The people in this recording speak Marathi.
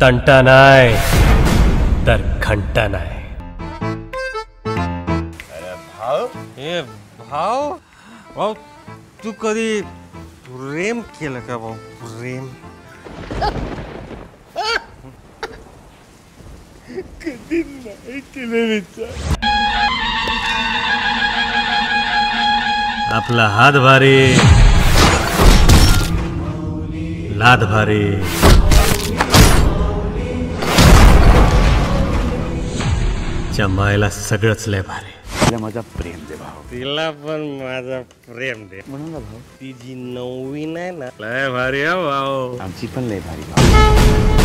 तंटा नाही तर घंटा नाही. हे भाऊ भाऊ तू कधी प्रेम केलं का भाऊ? प्रेम कधी नाही केलं. आपला हात भारी लाद भारी जमायला सगळंच लय भारी. तिला माझा प्रेम दे भाऊ. तिला पण माझा प्रेम दे म्हणून ना भाऊ तिची नवीन आहे ना लय भारी आहे भाऊ. आमची पण लय भारी भाऊ.